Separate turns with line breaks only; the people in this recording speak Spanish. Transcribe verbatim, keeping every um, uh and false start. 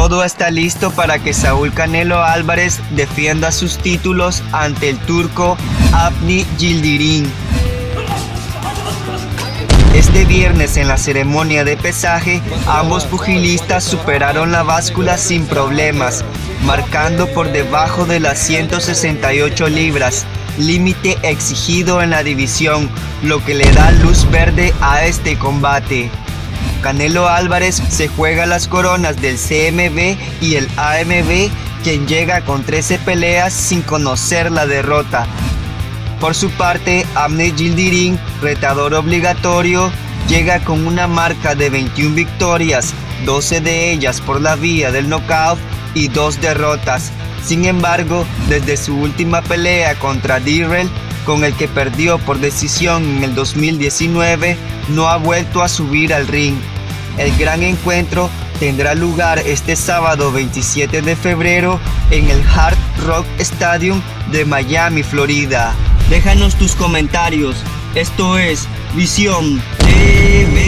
Todo está listo para que Saúl Canelo Álvarez defienda sus títulos ante el turco Avni Yildirim. Este viernes, en la ceremonia de pesaje, ambos pugilistas superaron la báscula sin problemas, marcando por debajo de las ciento sesenta y ocho libras, límite exigido en la división, lo que le da luz verde a este combate. Canelo Álvarez se juega las coronas del C M B y el A M B, quien llega con trece peleas sin conocer la derrota. Por su parte, Avni Yildirim, retador obligatorio, llega con una marca de veintiuna victorias, doce de ellas por la vía del knockout y dos derrotas. Sin embargo, desde su última pelea contra Dirrell, con el que perdió por decisión en el dos mil diecinueve, no ha vuelto a subir al ring. El gran encuentro tendrá lugar este sábado veintisiete de febrero en el Hard Rock Stadium de Miami, Florida. Déjanos tus comentarios. Esto es Visión T V.